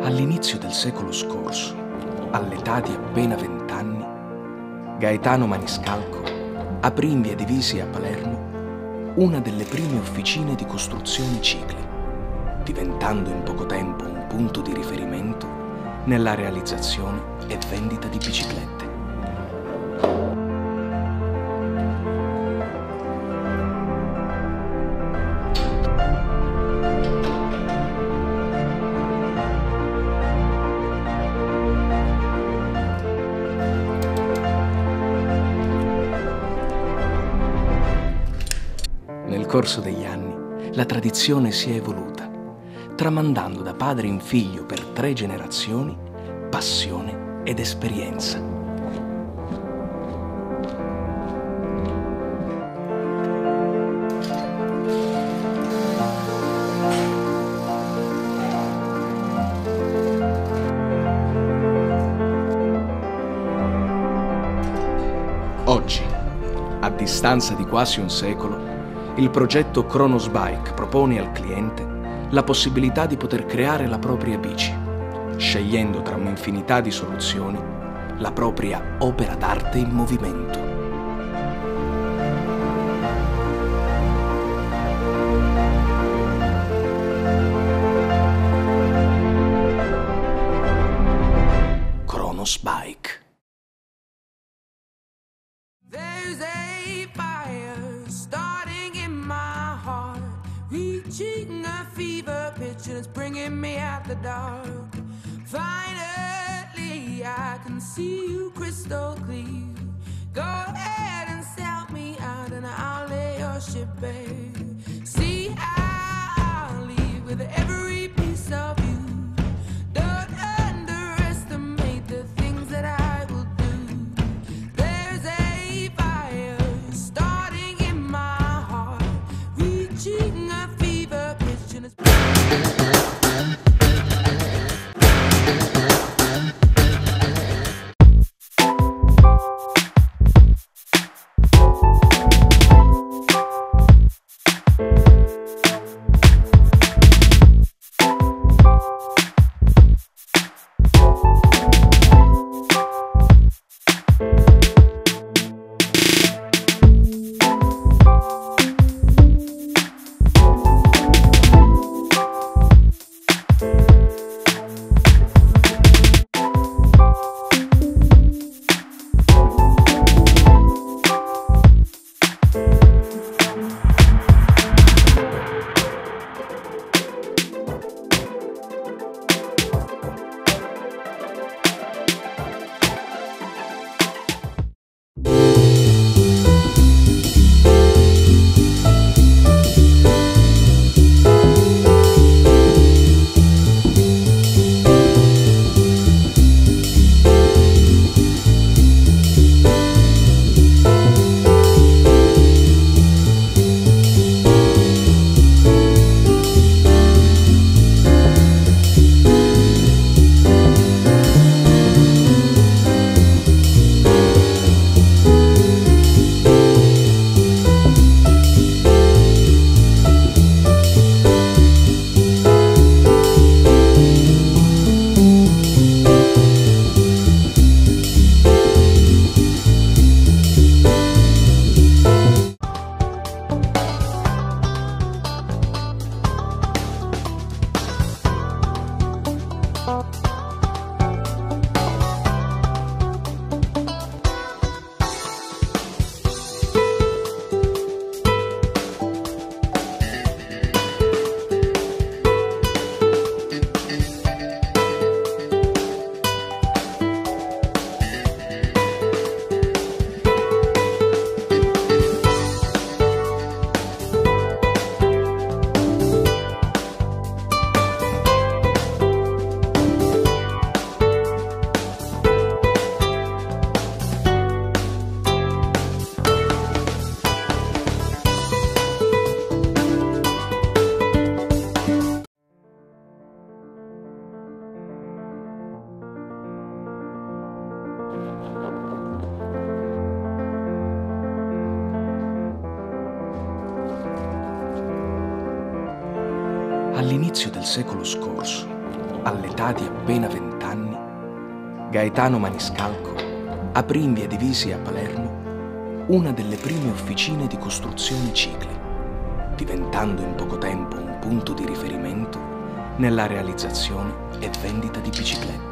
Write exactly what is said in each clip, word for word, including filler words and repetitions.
All'inizio del secolo scorso, all'età di appena vent'anni, Gaetano Maniscalco aprì in via Divisi a Palermo una delle prime officine di costruzione cicli, diventando in poco tempo un punto di riferimento nella realizzazione e vendita di biciclette. Nel corso degli anni, la tradizione si è evoluta, tramandando da padre in figlio per tre generazioni passione ed esperienza. Oggi, a distanza di quasi un secolo, il progetto Kronos Bike propone al cliente la possibilità di poter creare la propria bici, scegliendo tra un'infinità di soluzioni la propria opera d'arte in movimento. Kronos Bike. Reaching a fever pitch and it's bringing me out the dark. Finally, I can see you crystal clear. Go ahead and sell me out and I'll lay your ship bare. See, I'll leave with every piece of you. Don't underestimate the things that I will do. There's a fire starting in my heart, reaching a fever pitch and it's All'inizio del secolo scorso, all'età di appena vent'anni, Gaetano Maniscalco aprì in via Divisi a Palermo una delle prime officine di costruzione cicli, diventando in poco tempo un punto di riferimento nella realizzazione e vendita di biciclette.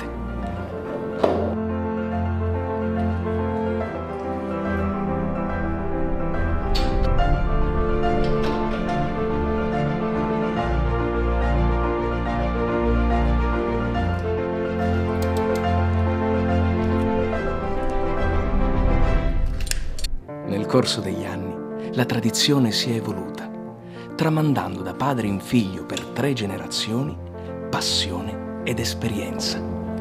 Nel corso degli anni la tradizione si è evoluta, tramandando da padre in figlio per tre generazioni passione ed esperienza.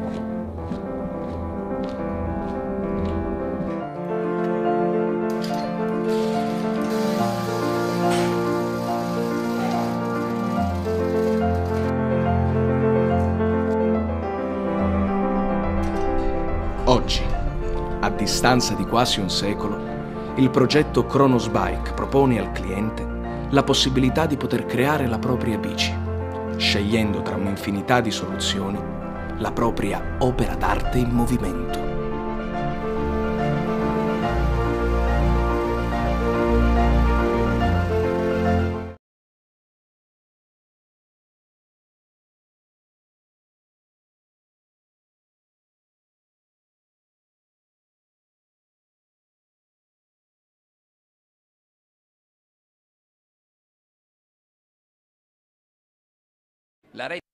Oggi, a distanza di quasi un secolo, il progetto Kronos Bike propone al cliente la possibilità di poter creare la propria bici, scegliendo tra un'infinità di soluzioni la propria opera d'arte in movimento. La rete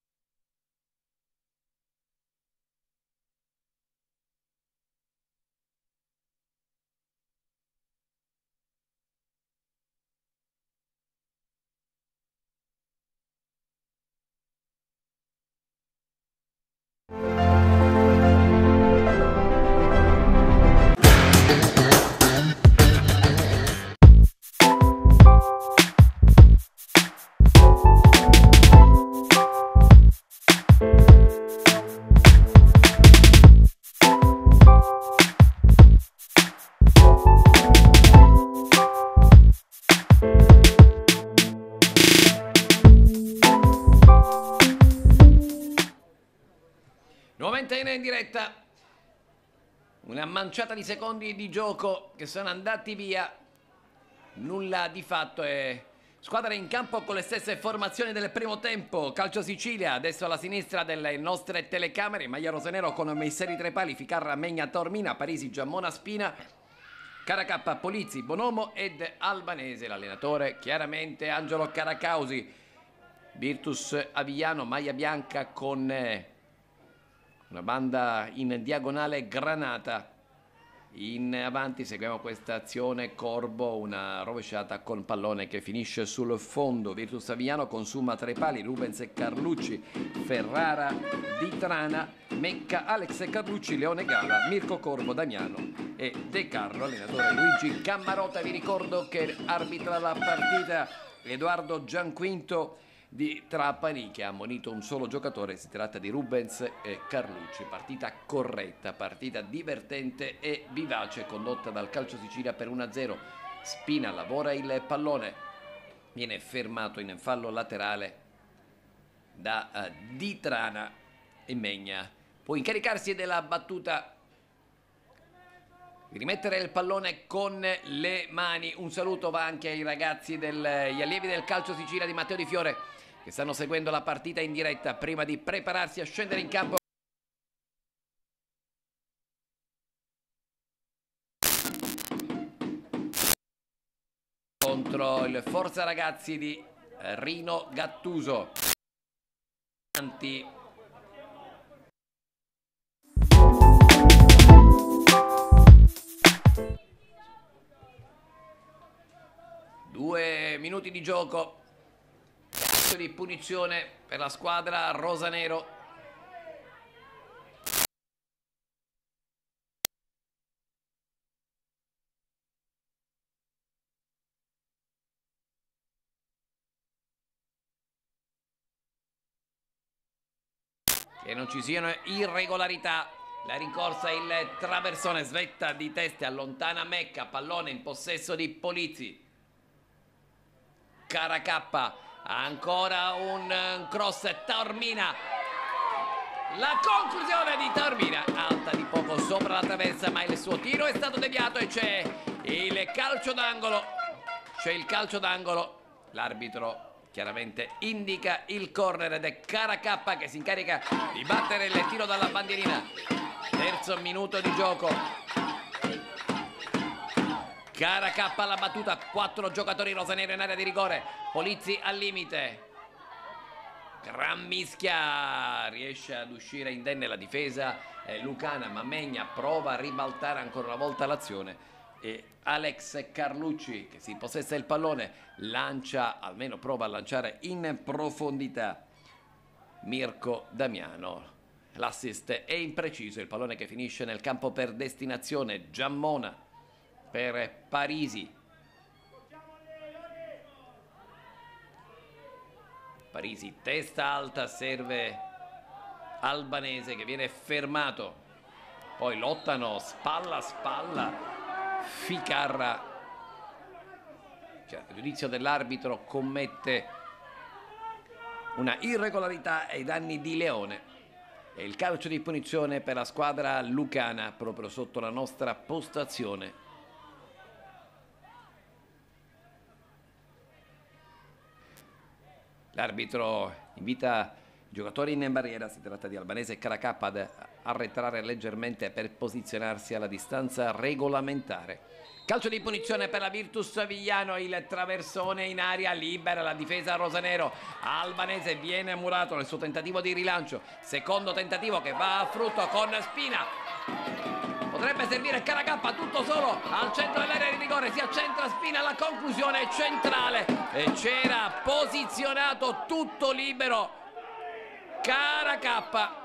nuovamente in diretta, una manciata di secondi di gioco che sono andati via, nulla di fatto e squadra in campo con le stesse formazioni del primo tempo. Calcio Sicilia, adesso alla sinistra delle nostre telecamere, maglia rosanero con Meisseri Trepali, Ficarra, Megna, Tormina, Parisi, Giammona, Spina, Caracappa, Polizzi, Bonomo ed Albanese. L'allenatore chiaramente Angelo Caracausi. Virtus Avigliano, maglia bianca con eh, una banda in diagonale granata. In avanti seguiamo questa azione, Corbo, una rovesciata col pallone che finisce sul fondo. Virtus Avigliano consuma tra i pali, Rubens e Carlucci, Ferrara, Di Trana, Mecca, Alex Carlucci, Leone Gala, Mirko Corbo, Damiano e De Carlo. Allenatore Luigi Cammarota. Vi ricordo che arbitra la partita Edoardo Gianquinto di Trapani, che ha ammonito un solo giocatore. Si tratta di Rubens e Carlucci. Partita corretta, partita divertente e vivace, condotta dal Calcio Sicilia per uno a zero. Spina lavora il pallone, viene fermato in fallo laterale da uh, Di Trana e Megna può incaricarsi della battuta, di rimettere il pallone con le mani. Un saluto va anche ai ragazzi degli allievi del Calcio Sicilia di Matteo Di Fiore, che stanno seguendo la partita in diretta prima di prepararsi a scendere in campo. Contro il Forza Ragazzi di Rino Gattuso. Due minuti di gioco di punizione per la squadra rosanero. Che non ci siano irregolarità. La rincorsa, il traversone, svetta di testa, allontana Mecca, pallone in possesso di Polizzi. Caracappa, ancora un cross, Tormina La conclusione di Taormina, alta di poco sopra la traversa, ma il suo tiro è stato deviato e c'è il calcio d'angolo. C'è il calcio d'angolo. L'arbitro chiaramente indica il corner ed è Caracappa che si incarica di battere il tiro dalla bandierina. Terzo minuto di gioco. Caracappa alla battuta, quattro giocatori rosanero in area di rigore. Polizzi al limite. Gran mischia, riesce ad uscire indenne la difesa eh, lucana, ma Megna prova a ribaltare ancora una volta l'azione e Alex Carlucci, che si possessa il pallone, lancia, almeno prova a lanciare in profondità Mirko Damiano. L'assist è impreciso, il pallone che finisce nel campo per destinazione. Giammona per Parisi. Parisi, testa alta, serve Albanese che viene fermato. Poi lottano spalla a spalla. Ficarra, cioè, il giudizio dell'arbitro, commette una irregolarità ai danni di Leone. E il calcio di punizione per la squadra lucana proprio sotto la nostra postazione. L'arbitro invita i giocatori in barriera, si tratta di Albanese e Caracappa, ad arretrare leggermente per posizionarsi alla distanza regolamentare. Calcio di punizione per la Virtus Avigliano, il traversone in aria, libera la difesa rosanero. Albanese viene murato nel suo tentativo di rilancio, secondo tentativo che va a frutto con Spina. Potrebbe servire Caracappa tutto solo al centro dell'area di rigore, si accentra Spina, la conclusione è centrale e c'era posizionato tutto libero Caracappa,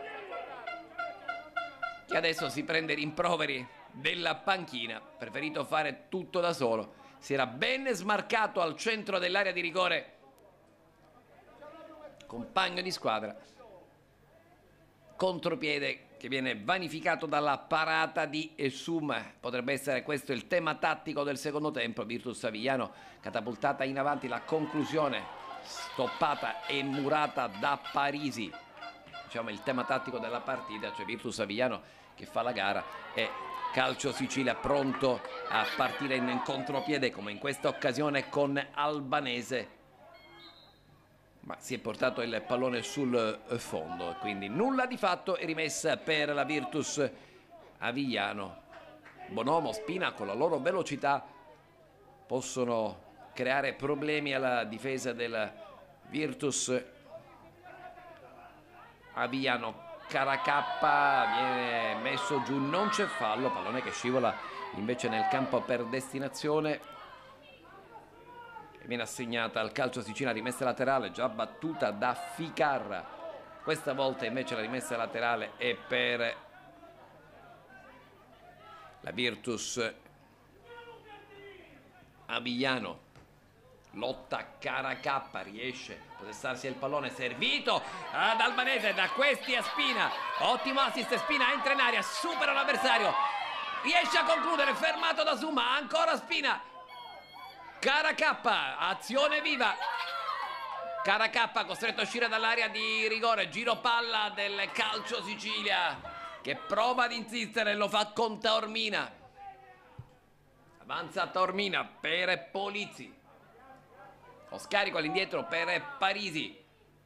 che adesso si prende rimproveri della panchina, preferito fare tutto da solo, si era ben smarcato al centro dell'area di rigore, compagno di squadra, contropiede che viene vanificato dalla parata di Esum. Potrebbe essere questo il tema tattico del secondo tempo. Virtus Avigliano catapultata in avanti, la conclusione stoppata e murata da Parisi. Diciamo il tema tattico della partita, cioè Virtus Avigliano che fa la gara e Calcio Sicilia pronto a partire in contropiede come in questa occasione con Albanese. Ma si è portato il pallone sul fondo e quindi nulla di fatto, è rimessa per la Virtus Avigliano. Bonomo, Spina con la loro velocità possono creare problemi alla difesa del Virtus Avigliano. Caracappa viene messo giù, non c'è fallo, pallone che scivola invece nel campo per destinazione. Viene assegnata al Calcio Sicilia rimessa laterale già battuta da Ficarra. Questa volta invece la rimessa laterale è per la Virtus Avigliano. Lotta Caracappa, riesce a possessarsi il pallone, servito ad Albanese, da questi a Spina. Ottimo assist, Spina entra in aria, supera l'avversario, riesce a concludere, fermato da Suma, ancora Spina. Caracappa, azione viva. Caracappa costretto a uscire dall'area di rigore, giro palla del Calcio Sicilia che prova ad insistere, lo fa con Taormina. Avanza Taormina per Polizzi. Lo scarico all'indietro per Parisi.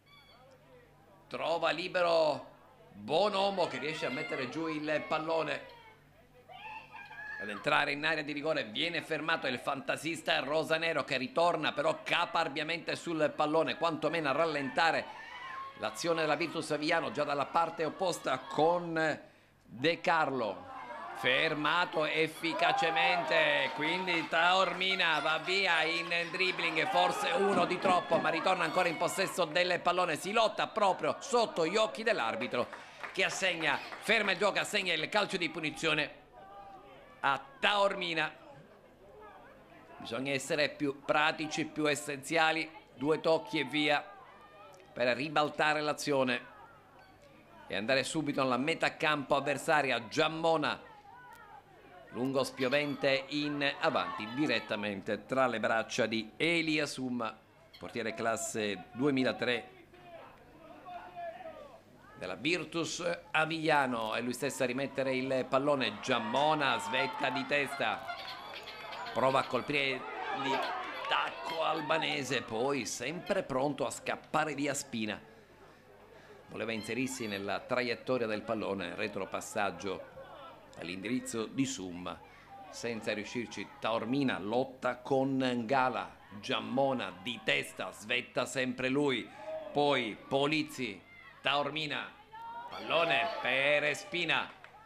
Trova libero Bonomo che riesce a mettere giù il pallone. Ad entrare in area di rigore viene fermato il fantasista rosanero che ritorna però caparbiamente sul pallone, quantomeno a rallentare l'azione della Virtus Avigliano già dalla parte opposta con De Carlo. Fermato efficacemente, quindi Taormina va via in dribbling, forse uno di troppo, ma ritorna ancora in possesso del pallone. Si lotta proprio sotto gli occhi dell'arbitro che assegna, ferma il gioco, assegna il calcio di punizione a Taormina. Bisogna essere più pratici, più essenziali, due tocchi e via per ribaltare l'azione e andare subito nella metà campo avversaria. Giammona, lungo spiovente in avanti direttamente tra le braccia di Elia Summa, portiere classe duemilatré della Virtus Avigliano. È lui stesso a rimettere il pallone. Giammona svetta di testa, prova a colpire di tacco albanese, poi sempre pronto a scappare via Spina. Voleva inserirsi nella traiettoria del pallone, retropassaggio all'indirizzo di Summa, senza riuscirci. Taormina lotta con Gala. Giammona di testa, svetta sempre lui, poi Polizzi. Taormina, pallone per Spina.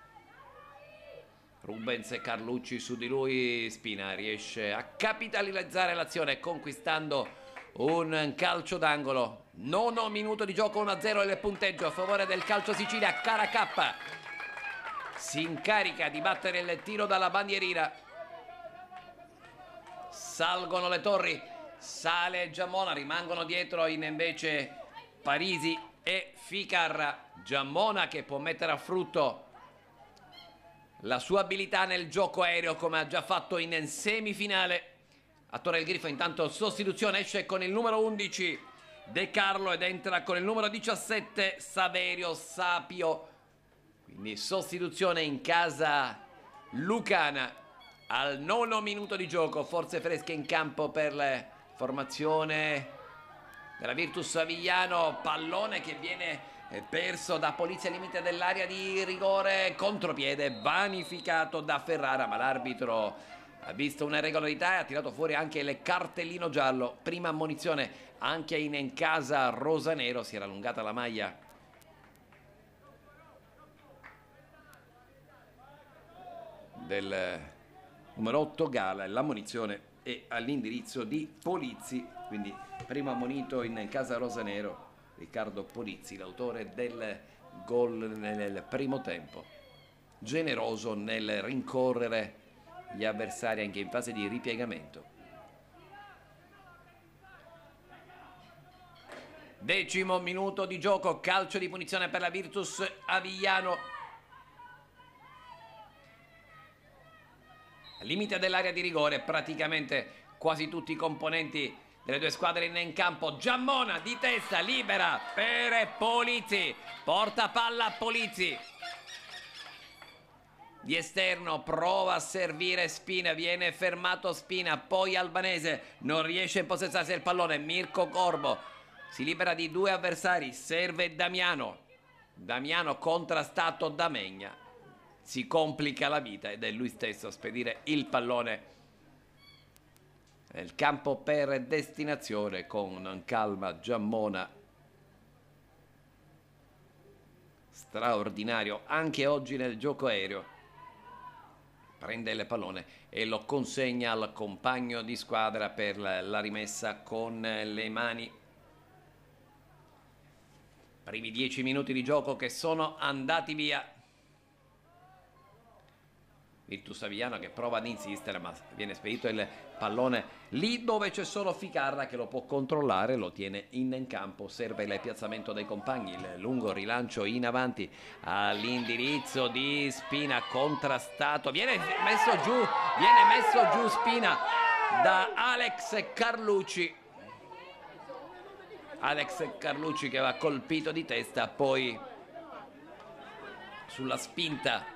Rubens e Carlucci su di lui. Spina riesce a capitalizzare l'azione conquistando un calcio d'angolo. Nono minuto di gioco, uno a zero il punteggio a favore del Calcio Sicilia. Caracappa si incarica di battere il tiro dalla bandierina. Salgono le torri, sale Giammona, rimangono dietro in invece Parisi e Ficarra. Giammona che può mettere a frutto la sua abilità nel gioco aereo come ha già fatto in semifinale. A Torre del Grifo intanto sostituzione, esce con il numero undici De Carlo ed entra con il numero diciassette Saverio Sapio. Quindi sostituzione in casa lucana al nono minuto di gioco. Forze fresche in campo per la formazione della Virtus Avigliano. Pallone che viene perso da Polizia al limite dell'area di rigore, contropiede vanificato da Ferrara, ma l'arbitro ha visto una irregolarità e ha tirato fuori anche il cartellino giallo. Prima ammonizione anche in casa rosanero, si era allungata la maglia del numero otto Gala e l'ammonizione è all'indirizzo di Polizzi. Quindi primo ammonito in casa rosanero Riccardo Polizzi, l'autore del gol nel primo tempo, generoso nel rincorrere gli avversari anche in fase di ripiegamento. Decimo minuto di gioco, calcio di punizione per la Virtus Avigliano. Al limite dell'area di rigore, praticamente quasi tutti i componenti delle due squadre in campo. Giammona di testa, libera per Polizzi, porta palla a Polizzi. Di esterno prova a servire Spina, viene fermato Spina, poi Albanese non riesce a impossessarsi del pallone. Mirko Corbo si libera di due avversari, serve Damiano. Damiano contrastato da Megna, si complica la vita ed è lui stesso a spedire il pallone nel campo per destinazione con calma. Giammona straordinario anche oggi nel gioco aereo, prende il pallone e lo consegna al compagno di squadra per la rimessa con le mani. Primi dieci minuti di gioco che sono andati via. Virtus Avigliano che prova ad insistere, ma viene spedito il pallone lì dove c'è solo Ficarra che lo può controllare, lo tiene in campo. Serve il piazzamento dei compagni, il lungo rilancio in avanti all'indirizzo di Spina, contrastato, viene messo giù, viene messo giù Spina da Alex Carlucci. Alex Carlucci che va colpito di testa, poi sulla spinta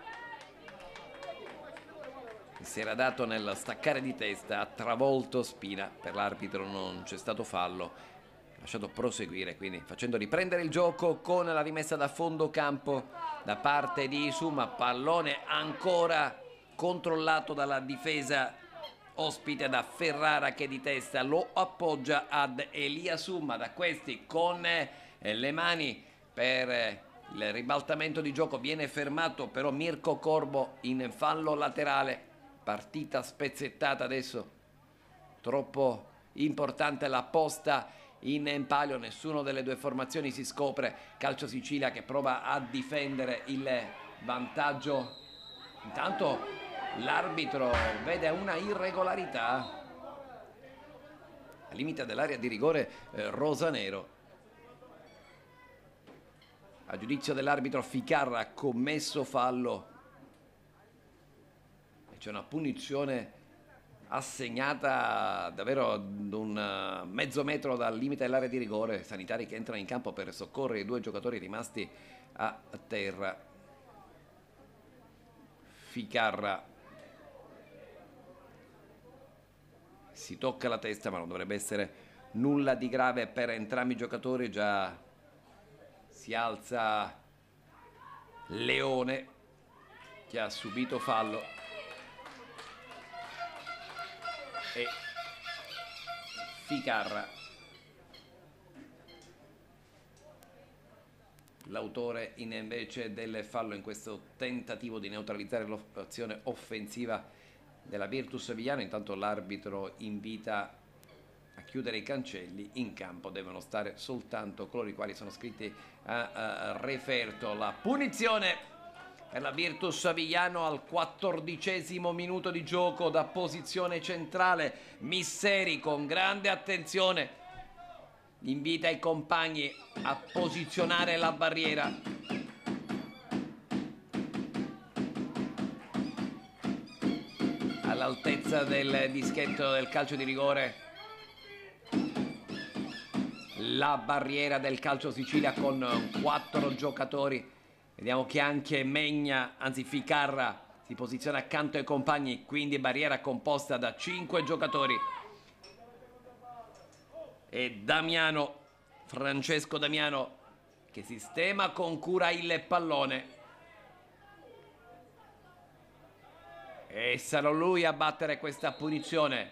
si era dato nel staccare di testa, ha travolto Spina. Per l'arbitro non c'è stato fallo, ha lasciato proseguire, quindi facendo riprendere il gioco con la rimessa da fondo campo da parte di Summa. Pallone ancora controllato dalla difesa ospite da Ferrara che di testa lo appoggia ad Elia Summa. Da questi con le mani per il ribaltamento di gioco viene fermato però Mirko Corbo in fallo laterale. Partita spezzettata adesso, troppo importante la posta in palio, nessuno delle due formazioni si scopre. Calcio Sicilia che prova a difendere il vantaggio. Intanto l'arbitro vede una irregolarità al limite dell'area di rigore eh, rosanero. A giudizio dell'arbitro Ficarra ha commesso fallo. C'è una punizione assegnata davvero ad un mezzo metro dal limite dell'area di rigore. Sanitari che entrano in campo per soccorrere i due giocatori rimasti a terra. Ficarra si tocca la testa, ma non dovrebbe essere nulla di grave per entrambi i giocatori. Già si alza Leone, che ha subito fallo, e Ficarra, l'autore invece del fallo in questo tentativo di neutralizzare l'azione offensiva della Virtus Vigliano. Intanto l'arbitro invita a chiudere i cancelli. In campo devono stare soltanto coloro i quali sono iscritti a, a referto. La punizione per la Virtus Vigliano al quattordicesimo minuto di gioco da posizione centrale. Misseri con grande attenzione invita i compagni a posizionare la barriera. All'altezza del dischetto del calcio di rigore, la barriera del calcio Sicilia con quattro giocatori. Vediamo che anche Megna, anzi Ficarra, si posiziona accanto ai compagni, quindi barriera composta da cinque giocatori. E Damiano, Francesco Damiano, che sistema con cura il pallone. E sarà lui a battere questa punizione.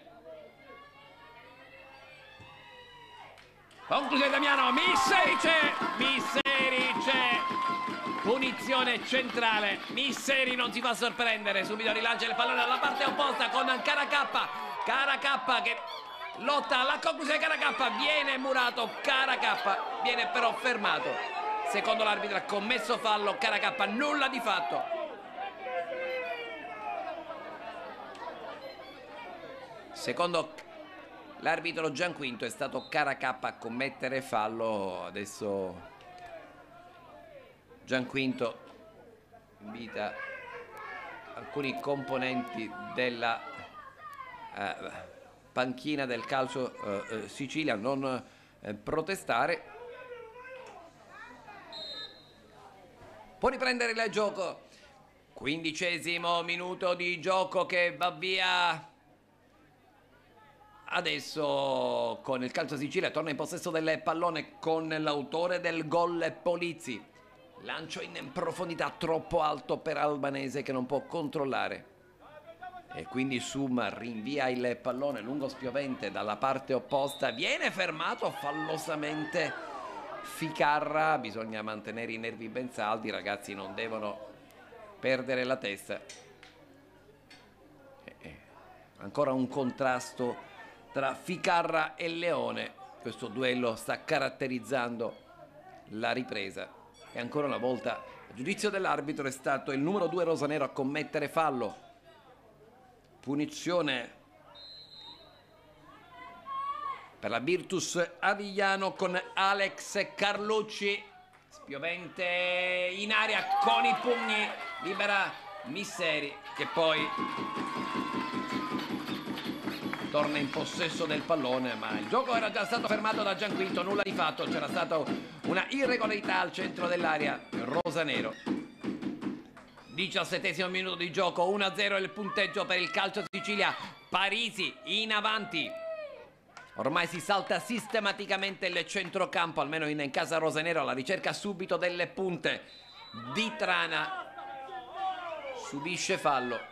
Conclusione Damiano, Misserice, Misserice. Punizione centrale. Misseri non si fa sorprendere, subito rilancia il pallone dalla parte opposta con Caracappa. Caracappa che lotta alla conclusione. Caracappa viene murato. Caracappa viene però fermato. Secondo l'arbitro ha commesso fallo. Caracappa nulla di fatto. Secondo l'arbitro Gianquinto è stato Caracappa a commettere fallo. Adesso Gianquinto invita alcuni componenti della eh, panchina del calcio eh, Sicilia a non eh, protestare. Può riprendere il gioco. Quindicesimo minuto di gioco che va via. Adesso con il calcio Sicilia torna in possesso del pallone con l'autore del gol Polizzi. Lancio in profondità troppo alto per Albanese che non può controllare. E quindi Suma rinvia il pallone lungo spiovente dalla parte opposta. Viene fermato fallosamente Ficarra. Bisogna mantenere i nervi ben saldi, i ragazzi non devono perdere la testa. E, e, ancora un contrasto tra Ficarra e Leone. Questo duello sta caratterizzando la ripresa. E ancora una volta, a giudizio dell'arbitro, è stato il numero due rosanero a commettere fallo. Punizione per la Virtus Avigliano con Alex Carlucci. Spiovente in aria con i pugni. Libera Misseri che poi torna in possesso del pallone, ma il gioco era già stato fermato da Gianquinto, nulla di fatto, c'era stata una irregolarità al centro dell'area rosanero. diciassettesimo minuto di gioco, uno a zero il punteggio per il calcio Sicilia. Parisi in avanti. Ormai si salta sistematicamente il centrocampo, almeno in casa rosanero, alla ricerca subito delle punte. Di Trana subisce fallo.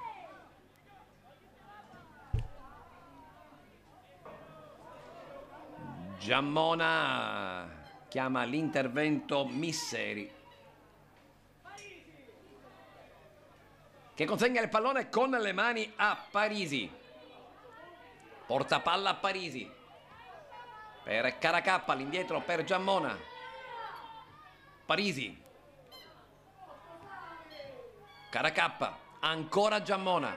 Giammona chiama l'intervento Misseri, che consegna il pallone con le mani a Parisi. Porta palla a Parisi per Caracappa, all'indietro per Giammona. Parisi, Caracappa, ancora Giammona.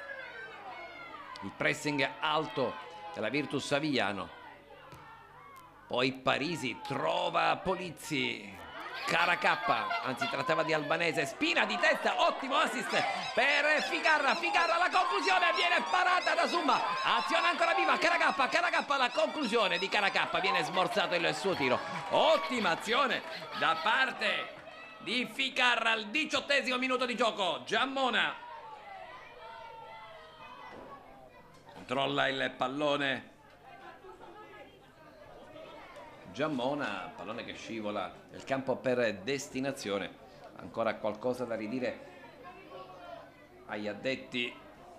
Il pressing alto della Virtus Avigliano. Poi Parisi trova Polizzi, Caracappa, anzi trattava di Albanese. Spina di testa, ottimo assist per Ficarra. Ficarra, la conclusione viene parata da Summa. Azione ancora viva, Caracappa, Caracappa, la conclusione di Caracappa, viene smorzato il suo tiro. Ottima azione da parte di Ficarra al diciottesimo minuto di gioco. Giammona controlla il pallone. Giammona, pallone che scivola nel campo per destinazione. Ancora qualcosa da ridire agli addetti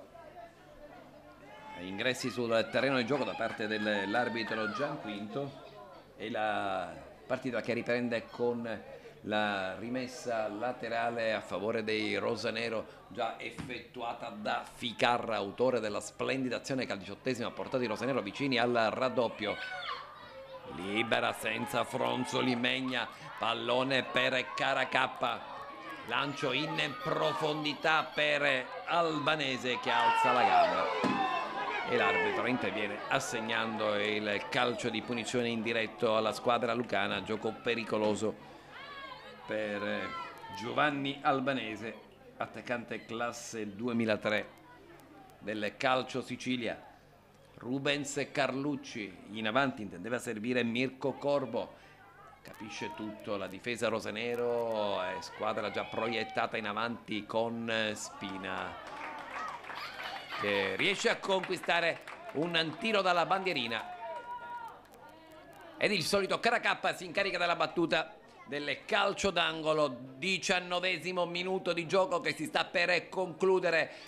agli ingressi sul terreno di gioco da parte dell'arbitro Gianquinto, e la partita che riprende con la rimessa laterale a favore dei rosanero già effettuata da Ficarra, autore della splendida azione che al diciottesimo ha portato i rosanero vicini al raddoppio. Libera senza fronzoli Megna, pallone per Caracappa, lancio in profondità per Albanese che alza la gamba e l'arbitro interviene assegnando il calcio di punizione indiretto alla squadra lucana. Gioco pericoloso per Giovanni Albanese, attaccante classe duemilatré del calcio Sicilia. Rubens Carlucci in avanti, intendeva servire Mirko Corbo, capisce tutto la difesa rosanero, è squadra già proiettata in avanti con Spina che riesce a conquistare un tiro dalla bandierina, ed il solito Caracappa si incarica della battuta del calcio d'angolo. Diciannovesimo minuto di gioco che si sta per concludere.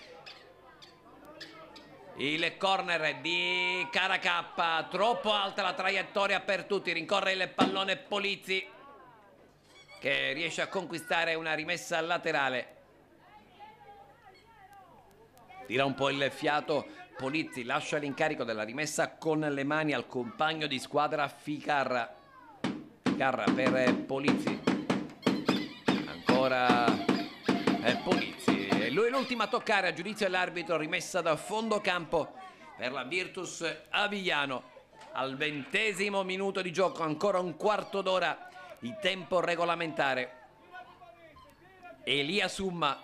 Il corner di Caracappa, troppo alta la traiettoria per tutti, rincorre il pallone Polizzi che riesce a conquistare una rimessa laterale. Tira un po' il fiato Polizzi, lascia l'incarico della rimessa con le mani al compagno di squadra Ficarra. Ficarra per Polizzi, ancora eh, Polizzi, e lui l'ultima a toccare a giudizio dell'arbitro, rimessa da fondo campo per la Virtus Avigliano al ventesimo minuto di gioco, ancora un quarto d'ora di tempo regolamentare. Elia Summa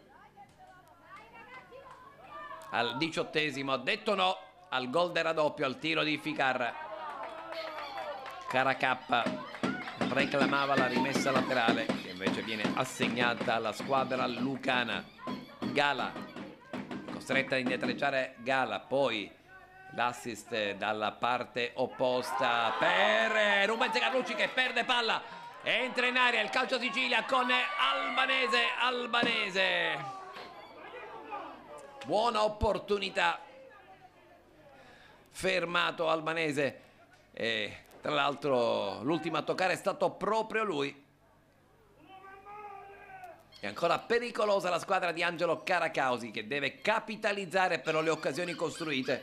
al diciottesimo ha detto no al gol del raddoppio, al tiro di Ficarra. Caracappa reclamava la rimessa laterale che invece viene assegnata alla squadra lucana. Gala, costretta a indietreggiare Gala, poi l'assist dalla parte opposta per Rubens Carlucci che perde palla, entra in aria il calcio Sicilia con Albanese. Albanese, buona opportunità, fermato Albanese, e tra l'altro l'ultimo a toccare è stato proprio lui. È ancora pericolosa la squadra di Angelo Caracausi che deve capitalizzare però le occasioni costruite,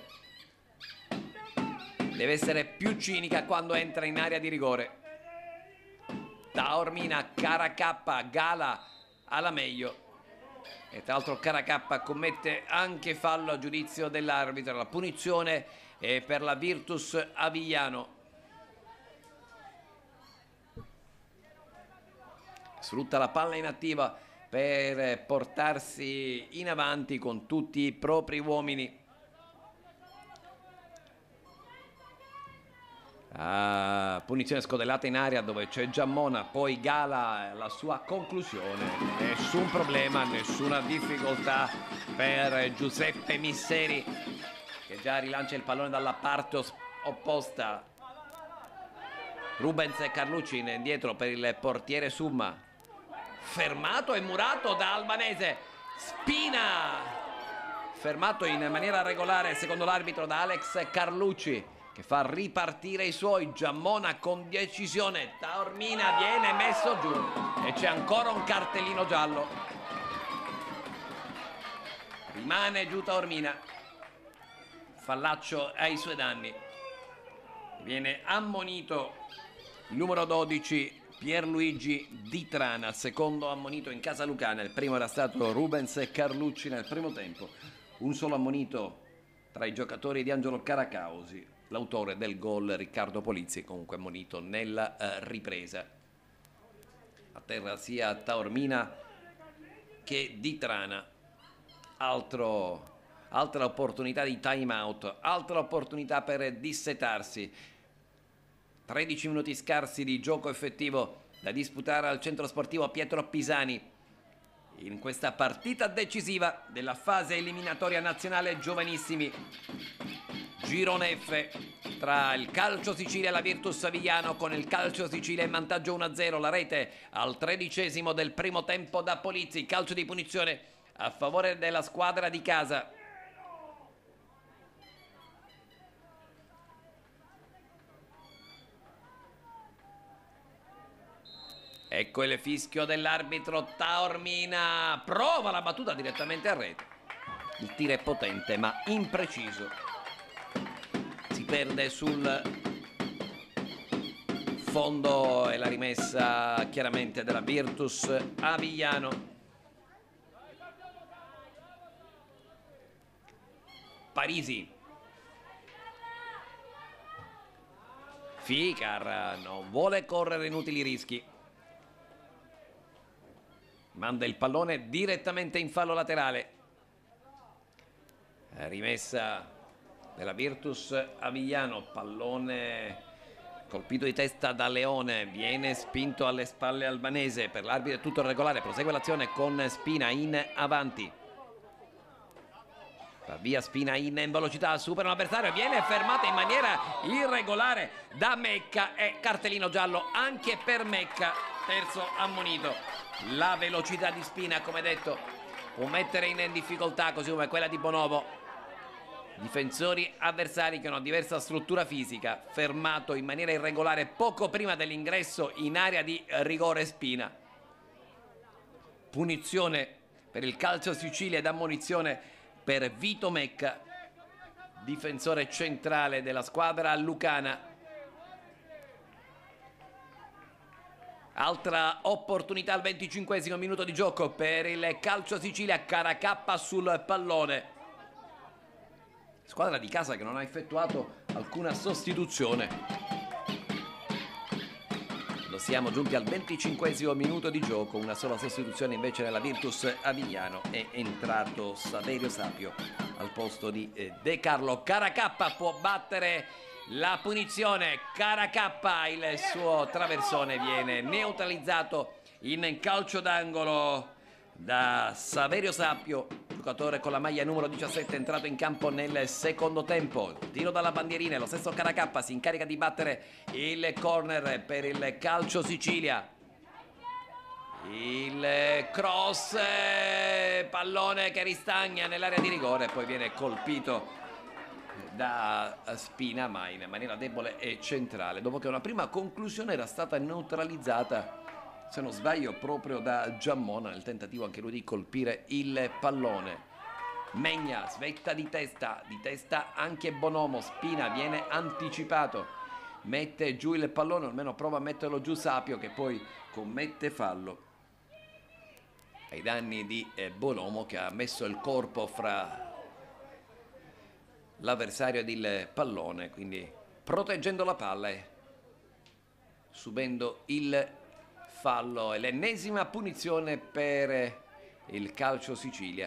deve essere più cinica quando entra in area di rigore. Taormina, Caracappa, Gala alla meglio, e tra l'altro Caracappa commette anche fallo a giudizio dell'arbitro. La punizione è per la Virtus Avigliano. Sfrutta la palla inattiva per portarsi in avanti con tutti i propri uomini. Ah, punizione scodellata in aria dove c'è Giammona, poi Gala, la sua conclusione. Nessun problema, nessuna difficoltà per Giuseppe Misseri che già rilancia il pallone dalla parte opposta. Rubens Carlucci indietro per il portiere Summa, fermato e murato da Albanese. Spina, fermato in maniera regolare secondo l'arbitro da Alex Carlucci che fa ripartire i suoi. Giammona con decisione, Taormina viene messo giù e c'è ancora un cartellino giallo. Rimane giù Taormina, fallaccio ai suoi danni. Viene ammonito il numero dodici Pierluigi Di Trana, secondo ammonito in casa lucana. Il primo era stato Rubens Carlucci nel primo tempo. Un solo ammonito tra i giocatori di Angelo Caracausi, l'autore del gol Riccardo Polizzi, comunque ammonito nella uh, ripresa. a terra sia Taormina che Di Trana. Altro, altra opportunità di time out, altra opportunità per dissetarsi. tredici minuti scarsi di gioco effettivo da disputare al centro sportivo Pietro Pisani in questa partita decisiva della fase eliminatoria nazionale giovanissimi. Girone F tra il Calcio Sicilia e la Virtus Avigliano, con il Calcio Sicilia in vantaggio uno a zero. La rete al tredicesimo del primo tempo da Polizzi. Calcio di punizione a favore della squadra di casa. Ecco il fischio dell'arbitro. Taormina prova la battuta direttamente a rete. Il tiro è potente ma impreciso. Si perde sul fondo e la rimessa chiaramente della Virtus Avigliano. Parisi. Ficar non vuole correre inutili rischi. Manda il pallone direttamente in fallo laterale. Rimessa della Virtus Avigliano. Pallone colpito di testa da Leone. Viene spinto alle spalle albanese. Per l'arbitro è tutto regolare. Prosegue l'azione con Spina in avanti. Va via Spina in velocità. Supera l'avversario. Viene fermata in maniera irregolare da Mecca. E cartellino giallo anche per Mecca. Terzo ammonito. La velocità di Spina, come detto, può mettere in difficoltà, così come quella di Bonomo, difensori avversari che hanno diversa struttura fisica. Fermato in maniera irregolare poco prima dell'ingresso in area di rigore Spina. Punizione per il Calcio Sicilia ed ammonizione per Vito Mecca, difensore centrale della squadra lucana. Altra opportunità al venticinquesimo minuto di gioco per il Calcio Sicilia. Caracappa sul pallone. Squadra di casa che non ha effettuato alcuna sostituzione. Lo siamo giunti al venticinquesimo minuto di gioco. Una sola sostituzione invece nella Virtus Avigliano. È entrato Saverio Sapio al posto di De Carlo. Caracappa può battere la punizione. Caracappa, il suo traversone viene neutralizzato in calcio d'angolo da Saverio Sapio, giocatore con la maglia numero diciassette, entrato in campo nel secondo tempo. Tiro dalla bandierina, lo stesso Caracappa si incarica di battere il corner per il Calcio Sicilia. Il cross, pallone che ristagna nell'area di rigore, poi viene colpito da Spina, ma in maniera debole e centrale, dopo che una prima conclusione era stata neutralizzata, se non sbaglio, proprio da Giammona nel tentativo anche lui di colpire il pallone. Megna svetta di testa, di testa anche Bonomo. Spina viene anticipato, mette giù il pallone, almeno prova a metterlo giù Sapio, che poi commette fallo ai danni di Bonomo, che ha messo il corpo fra l'avversario ed il pallone, quindi proteggendo la palla e subendo il fallo. E l'ennesima punizione per il Calcio Sicilia.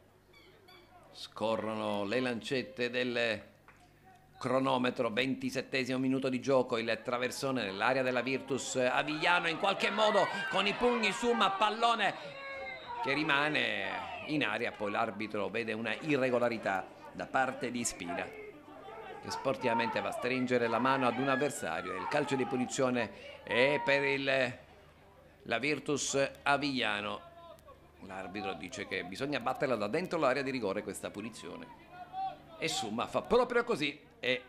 Scorrono le lancette del cronometro. Ventisettesimo minuto di gioco. Il traversone nell'area della Virtus Avigliano, in qualche modo con i pugni su, ma pallone che rimane in aria. Poi l'arbitro vede una irregolarità da parte di Spina, che sportivamente va a stringere la mano ad un avversario. Il calcio di punizione è per il, la Virtus Avigliano. L'arbitro dice che bisogna batterla da dentro l'area di rigore questa punizione, e Summa fa proprio così e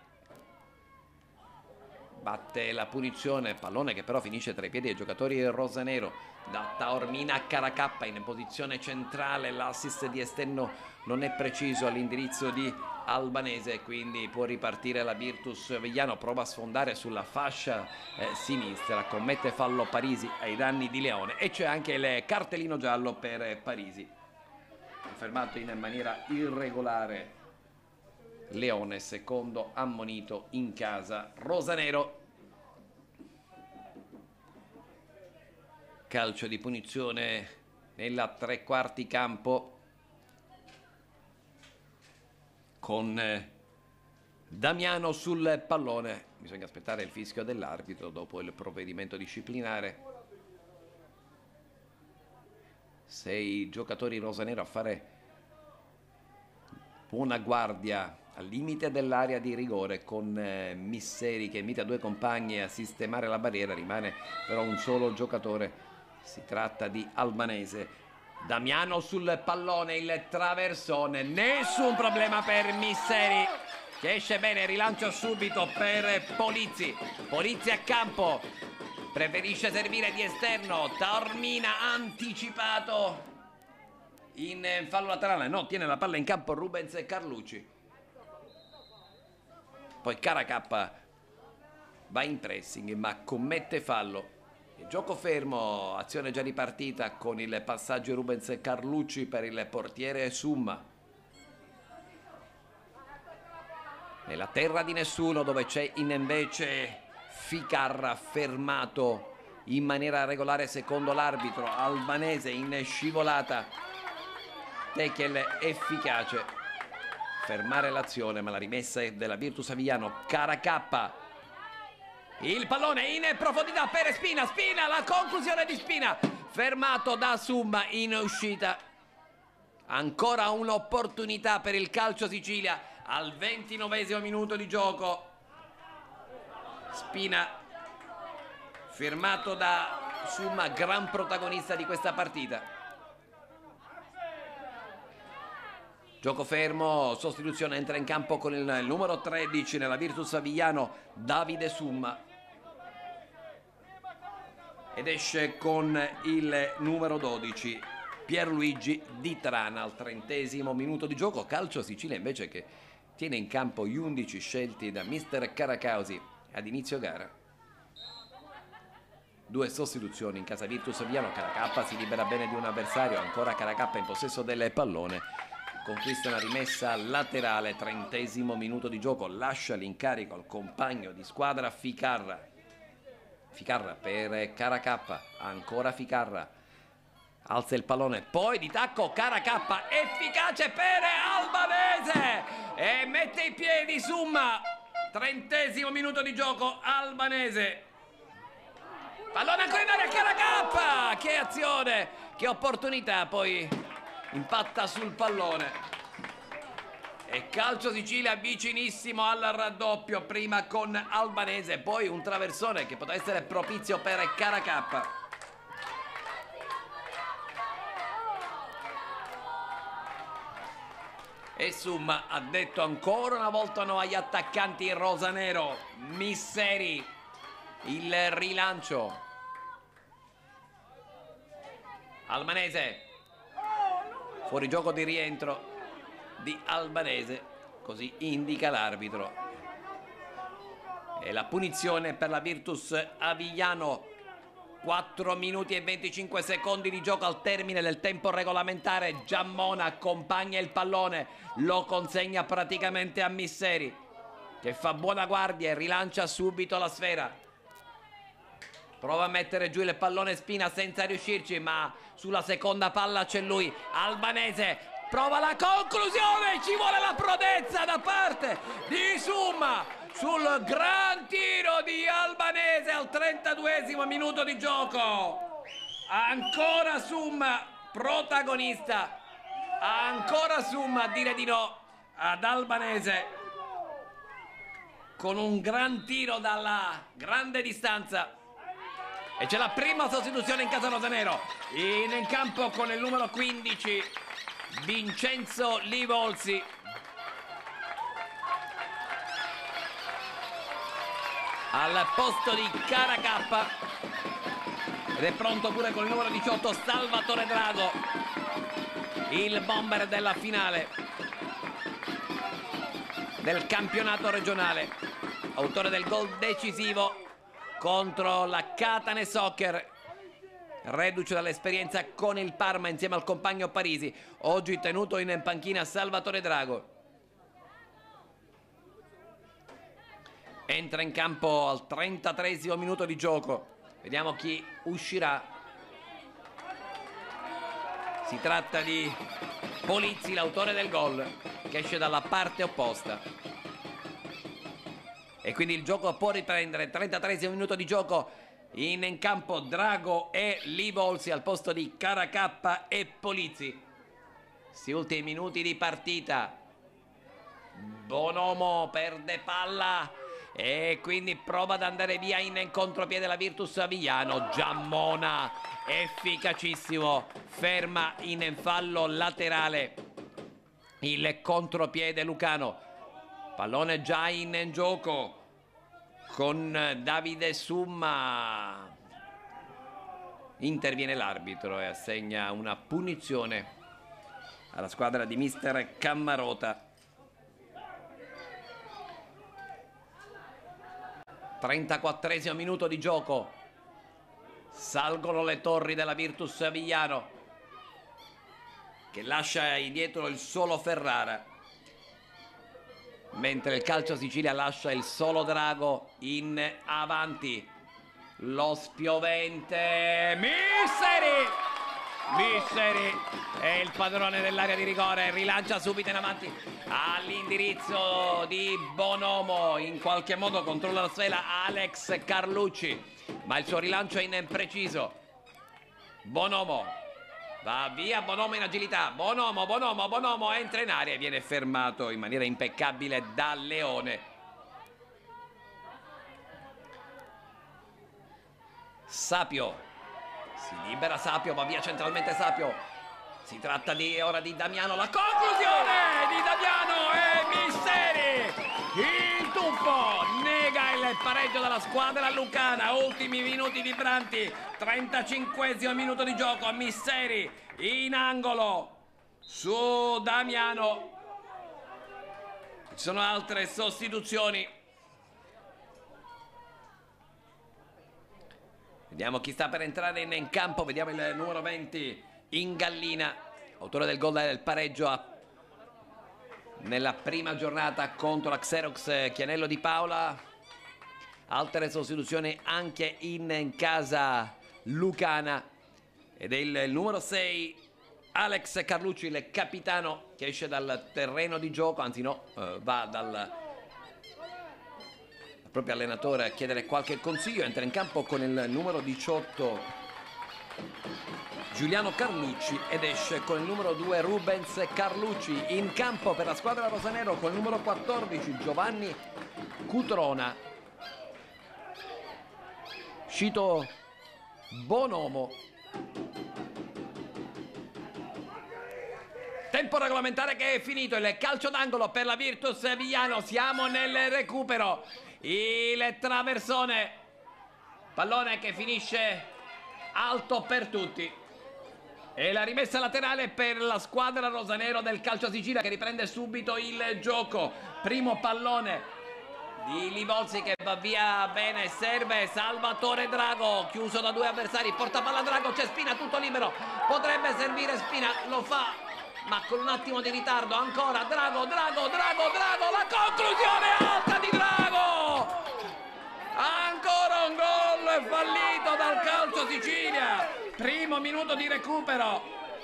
batte la punizione. Pallone che però finisce tra i piedi dei giocatori rosanero. Da Taormina a Caracappa in posizione centrale. L'assist di esterno non è preciso all'indirizzo di Albanese, quindi può ripartire la Virtus Avigliano. Prova a sfondare sulla fascia eh, sinistra, commette fallo Parisi ai danni di Leone, e c'è anche il cartellino giallo per Parisi, fermato in maniera irregolare Leone, secondo ammonito in casa rosanero. Calcio di punizione nella tre quarti campo con eh, Damiano sul pallone. Bisogna aspettare il fischio dell'arbitro dopo il provvedimento disciplinare. Sei giocatori rosanero a fare buona guardia al limite dell'area di rigore, con eh, Misseri che invita due compagni a sistemare la barriera. Rimane però un solo giocatore, si tratta di Albanese. Damiano sul pallone, il traversone, nessun problema per Misseri che esce bene, rilancio subito per Polizzi. Polizzi a campo, preferisce servire di esterno, Taormina anticipato in fallo laterale, no, tiene la palla in campo Rubens e Carlucci. Poi Caracappa va in pressing ma commette fallo. Il gioco fermo, azione già ripartita con il passaggio Rubens e Carlucci per il portiere Summa. Nella terra di nessuno, dove c'è invece Ficarra fermato in maniera regolare secondo l'arbitro. Albanese in scivolata, tackle efficace, fermare l'azione, ma la rimessa è della Virtus Avigliano. Caracappa, il pallone in profondità per Spina, Spina, la conclusione di Spina, fermato da Summa in uscita. Ancora un'opportunità per il Calcio Sicilia al ventinovesimo minuto di gioco. Spina fermato da Summa, gran protagonista di questa partita. Gioco fermo, sostituzione, entra in campo con il numero tredici nella Virtus Avigliano Davide Summa ed esce con il numero dodici Pierluigi Di Trana al trentesimo minuto di gioco. Calcio Sicilia invece che tiene in campo gli undici scelti da mister Caracausi ad inizio gara. Due sostituzioni in casa Virtus Avigliano. Caracappa si libera bene di un avversario, ancora Caracappa in possesso del pallone, conquista una rimessa laterale, trentesimo minuto di gioco, lascia l'incarico al compagno di squadra Ficarra. Ficarra per Caracappa, ancora Ficarra, alza il pallone, poi di tacco Caracappa, efficace per Albanese e mette i piedi Summa. Trentesimo minuto di gioco, Albanese, pallone ancora in aria, Caracappa, che azione, che opportunità, poi impatta sul pallone. E Calcio Sicilia vicinissimo al raddoppio, prima con Albanese, poi un traversone che potrà essere propizio per Caracappa. E Summa ha detto ancora una volta no agli attaccanti rosanero. Misseri, il rilancio. Albanese, fuori gioco di rientro di Albanese, così indica l'arbitro. E la punizione per la Virtus Avigliano. quattro minuti e venticinque secondi di gioco al termine del tempo regolamentare. Giammona accompagna il pallone, lo consegna praticamente a Misseri, che fa buona guardia e rilancia subito la sfera. Prova a mettere giù il pallone Spina senza riuscirci, ma sulla seconda palla c'è lui, Albanese, prova la conclusione, ci vuole la prodezza da parte di Summa sul gran tiro di Albanese al trentaduesimo minuto di gioco. Ancora Summa protagonista, ancora Summa a dire di no ad Albanese con un gran tiro dalla grande distanza. E c'è la prima sostituzione in casa rosanero. In campo con il numero quindici Vincenzo Livolsi. Al posto di Caracappa. Ed è pronto pure con il numero diciotto Salvatore Drago, il bomber della finale del campionato regionale, autore del gol decisivo contro la Catane Soccer, reduce dall'esperienza con il Parma insieme al compagno Parisi. Oggi tenuto in panchina Salvatore Drago. Entra in campo al trentatreesimo minuto di gioco. Vediamo chi uscirà. Si tratta di Polizzi, l'autore del gol, che esce dalla parte opposta. E quindi il gioco può riprendere. trentatreesimo minuto di gioco. In campo Drago e Livolsi al posto di Caracappa e Polizzi. Questi ultimi minuti di partita. Bonomo perde palla e quindi prova ad andare via in contropiede la Virtus Avigliano. Giammona, efficacissimo, ferma in fallo laterale il contropiede lucano. Pallone già in gioco con Davide Summa. Interviene l'arbitro e assegna una punizione alla squadra di mister Cammarota. trentaquattresimo minuto di gioco. Salgono le torri della Virtus Avigliano, che lascia indietro il solo Ferrara, mentre il Calcio Sicilia lascia il solo Drago in avanti. Lo spiovente Misseri Misseri è il padrone dell'area di rigore, rilancia subito in avanti all'indirizzo di Bonomo, in qualche modo controlla la sfera Alex Carlucci, ma il suo rilancio è impreciso. Bonomo va via, Bonomo in agilità, Bonomo, Bonomo, Bonomo entra in area e viene fermato in maniera impeccabile da Leone. Sapio, si libera Sapio, va via centralmente Sapio. Si tratta di ora di Damiano, la conclusione di Damiano e Misseri. Il tuffo nega il pareggio della squadra lucana. Ultimi minuti vibranti, trentacinquesimo minuto di gioco. Misseri in angolo su Damiano. Ci sono altre sostituzioni. Vediamo chi sta per entrare in, in campo. Vediamo il numero venti Ingallina, autore del gol del pareggio a, nella prima giornata contro la Xerox Chianello di Paola. Altre sostituzioni anche in, in casa lucana. Ed è il, il numero sei Alex Carlucci, il capitano, che esce dal terreno di gioco. Anzi no, eh, va dal proprio allenatore a chiedere qualche consiglio. Entra in campo con il numero diciotto Giuliano Carlucci ed esce con il numero due Rubens Carlucci. In campo per la squadra rosanero con il numero quattordici Giovanni Cutrona. Uscito Bonomo. Tempo regolamentare che è finito, il calcio d'angolo per la Virtus Avigliano. Siamo nel recupero. Il traversone, pallone che finisce alto per tutti, e la rimessa laterale per la squadra rosanero del Calcio Sicilia, che riprende subito il gioco. Primo pallone di Livolsi che va via bene, serve Salvatore Drago, chiuso da due avversari, porta palla Drago, c'è Spina tutto libero, potrebbe servire Spina, lo fa ma con un attimo di ritardo. Ancora Drago, Drago, Drago, Drago, la conclusione alta di Drago. Ancora un gol fallito dal Calcio Sicilia. Primo minuto di recupero.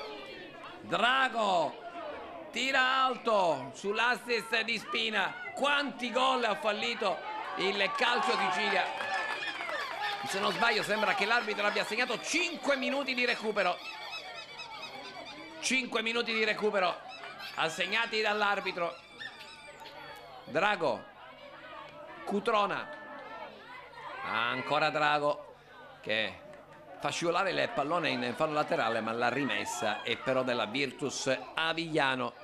Drago tira alto sull'assist di Spina. Quanti gol ha fallito il Calcio Sicilia? Se non sbaglio sembra che l'arbitro abbia assegnato cinque minuti di recupero. cinque minuti di recupero assegnati dall'arbitro. Drago, Cutrona, ancora Drago che fa scivolare il pallone in fallo laterale, ma la rimessa è però della Virtus Avigliano.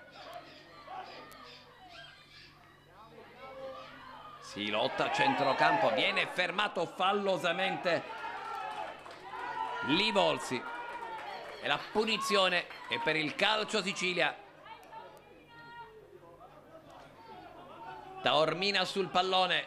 Si lotta a centrocampo, viene fermato fallosamente Livolsi. E la punizione è per il Calcio Sicilia. Taormina sul pallone.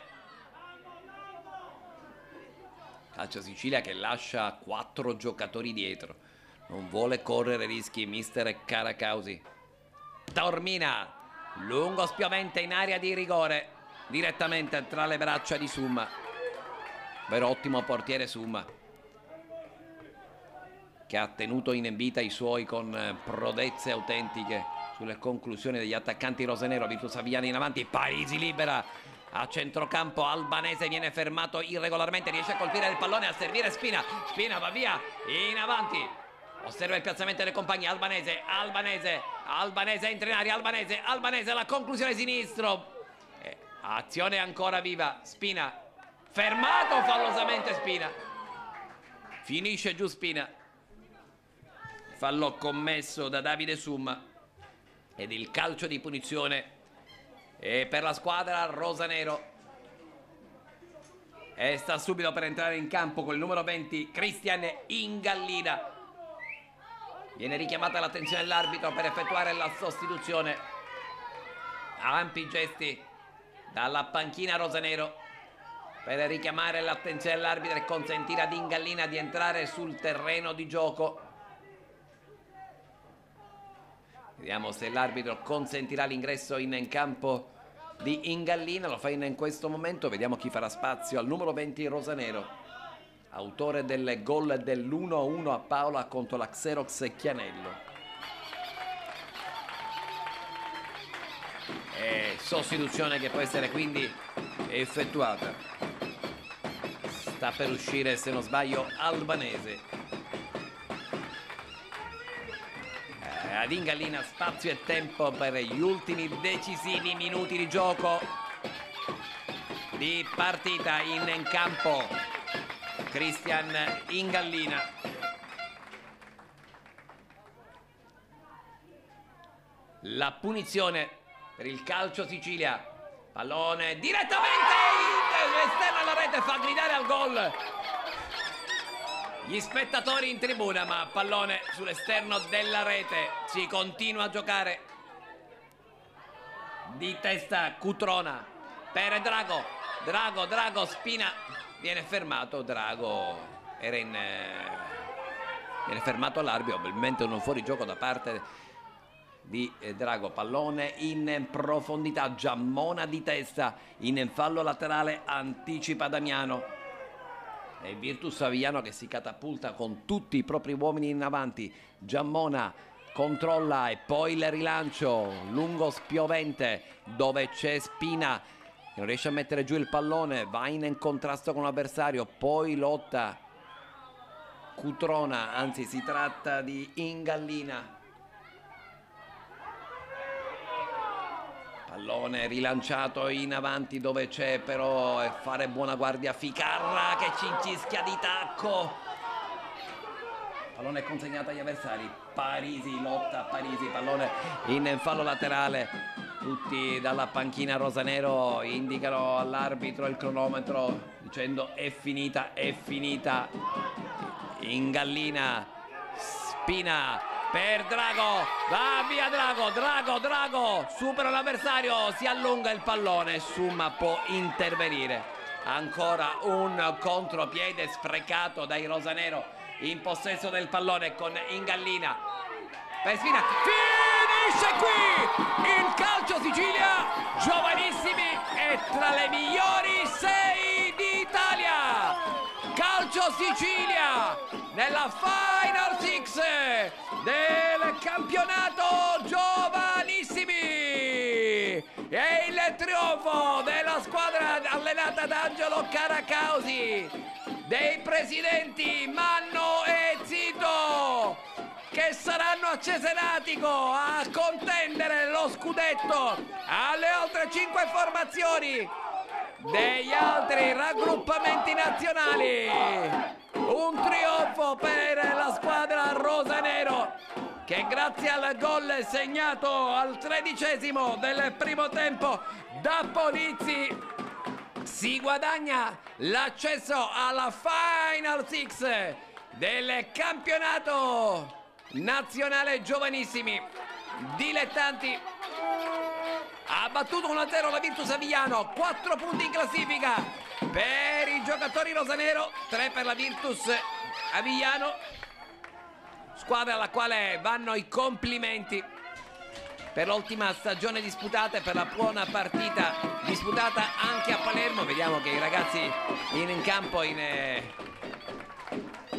Calcio Sicilia che lascia quattro giocatori dietro. Non vuole correre rischi mister Caracausi. Taormina, lungo spiovente in area di rigore, direttamente tra le braccia di Summa. Vero ottimo portiere Summa, che ha tenuto in vita i suoi con prodezze autentiche sulle conclusioni degli attaccanti rosanero. Virtus Avigliano in avanti, Parisi libera a centrocampo, Albanese viene fermato irregolarmente, riesce a colpire il pallone, a servire Spina, Spina va via in avanti, osserva il piazzamento dei compagni, Albanese, Albanese, Albanese entra in aria, Albanese, Albanese alla conclusione sinistro, eh, azione ancora viva, Spina fermato fallosamente, Spina finisce giù Spina, fallo commesso da Davide Summa ed il calcio di punizione e per la squadra rosanero, e sta subito per entrare in campo con il numero venti Cristian Ingallina. Viene richiamata l'attenzione dell'arbitro per effettuare la sostituzione. Ampi gesti dalla panchina rosanero per richiamare l'attenzione dell'arbitro e consentire ad Ingallina di entrare sul terreno di gioco. Vediamo se l'arbitro consentirà l'ingresso in campo di Ingallina, lo fa in questo momento. Vediamo chi farà spazio al numero venti rosanero, autore del gol dell'uno a uno a Paola contro la Xerox Chianello. E sostituzione che può essere quindi effettuata. Sta per uscire, se non sbaglio, Albanese. Ad Ingallina spazio e tempo per gli ultimi decisivi minuti di gioco di partita. In campo Cristian Ingallina. La punizione per il Calcio Sicilia, pallone direttamente esterno alla rete, fa gridare al gol gli spettatori in tribuna, ma pallone sull'esterno della rete. Si continua a giocare di testa Cutrona per Drago, Drago, Drago, Spina viene fermato, Drago era in viene fermato all'arbitro, probabilmente un fuorigioco da parte di Drago. Pallone in profondità, Giammona di testa in fallo laterale, anticipa Damiano. E Virtus Avigliano che si catapulta con tutti i propri uomini in avanti. Giammona controlla e poi il rilancio lungo spiovente dove c'è Spina che non riesce a mettere giù il pallone, va in contrasto con l'avversario, poi lotta Cutrona, anzi si tratta di Ingallina. Pallone rilanciato in avanti dove c'è però e fare buona guardia Ficarra che cincischia di tacco. Pallone consegnato agli avversari. Parisi lotta, Parisi, pallone in fallo laterale. Tutti dalla panchina rosanero indicano all'arbitro il cronometro dicendo è finita, è finita. Ingallina, Spina per Drago, va via Drago, Drago, Drago, supera l'avversario, si allunga il pallone, Summa può intervenire. Ancora un contropiede sprecato dai rosanero in possesso del pallone con Ingallina. Per Spina, finisce qui il Calcio Sicilia, giovanissimi e tra le migliori sei d'Italia. Calcio Sicilia nella Final Six del campionato giovanissimi, e il trionfo della squadra allenata da Angelo Caracausi, dei presidenti Manno e Zito, che saranno a Cesenatico a contendere lo scudetto alle altre cinque formazioni degli altri raggruppamenti nazionali. Un trionfo per la squadra rosanero che grazie al gol segnato al tredicesimo del primo tempo da Polizzi si guadagna l'accesso alla Final Six del campionato nazionale giovanissimi dilettanti. Ha battuto uno a zero la Virtus Avigliano, quattro punti in classifica per i giocatori rosanero, tre per la Virtus Avigliano, squadra alla quale vanno i complimenti per l'ultima stagione disputata e per la buona partita disputata anche a Palermo. Vediamo che i ragazzi in campo in, eh,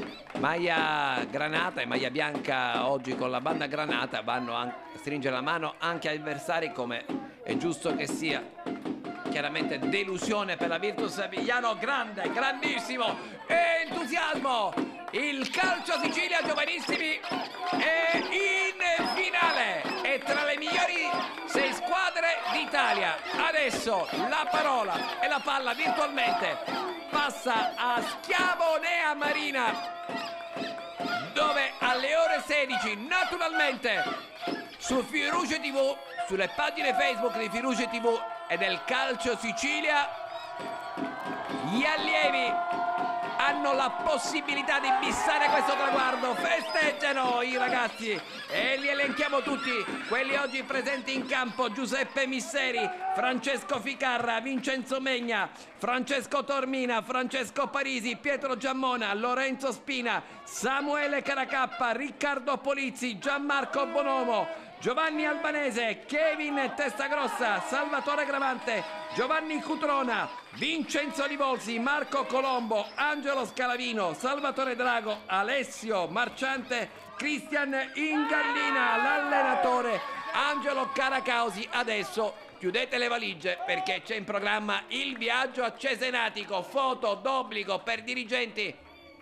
maglia granata e maglia bianca oggi con la banda granata vanno a stringere la mano anche agli avversari, come è giusto che sia. Chiaramente delusione per la Virtus Avigliano, grande, grandissimo entusiasmo. Il calcio Sicilia giovanissimi è in finale, è tra le migliori sei squadre d'Italia. Adesso la parola e la palla virtualmente passa a Schiavonea Marina, dove alle ore sedici naturalmente su Firuge tivù, sulle pagine Facebook di Firuge tivù e del Calcio Sicilia, gli allievi hanno la possibilità di bissare questo traguardo. Festeggiano i ragazzi e li elenchiamo tutti, quelli oggi presenti in campo: Giuseppe Misseri, Francesco Ficarra, Vincenzo Megna, Francesco Tormina, Francesco Parisi, Pietro Giammona, Lorenzo Spina, Samuele Caracappa, Riccardo Polizzi, Gianmarco Bonomo, Giovanni Albanese, Kevin Testagrossa, Salvatore Gravante, Giovanni Cutrona, Vincenzo Livolsi, Marco Colombo, Angelo Scalavino, Salvatore Drago, Alessio Marciante, Cristian Ingallina, l'allenatore Angelo Caracausi. Adesso chiudete le valigie perché c'è in programma il viaggio a Cesenatico, foto d'obbligo per dirigenti,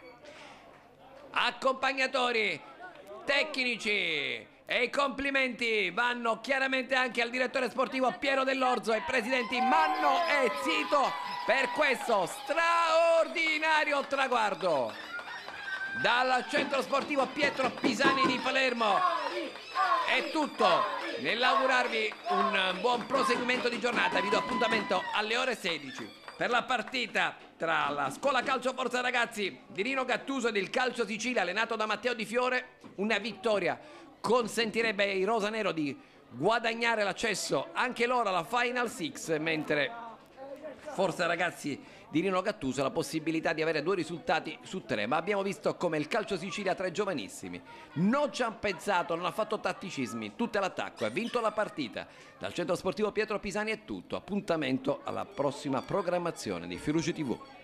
accompagnatori, tecnici. E i complimenti vanno chiaramente anche al direttore sportivo Piero Dell'Orzo, ai presidenti Manno e Zito per questo straordinario traguardo. Dal centro sportivo Pietro Pisani di Palermo è tutto. Nell'augurarvi un buon proseguimento di giornata, vi do appuntamento alle ore sedici per la partita tra la Scuola Calcio Forza Ragazzi di Rino Gattuso ed il Calcio Sicilia allenato da Matteo Di Fiore. Una vittoria consentirebbe ai rosanero di guadagnare l'accesso anche loro alla Final Six, mentre Forza Ragazzi di Rino Gattuso ha la possibilità di avere due risultati su tre. Ma abbiamo visto come il Calcio Sicilia tra i giovanissimi non ci ha pensato, non ha fatto tatticismi, tutto all'attacco, ha vinto la partita. Dal centro sportivo Pietro Pisani è tutto, appuntamento alla prossima programmazione di Firuge tivù.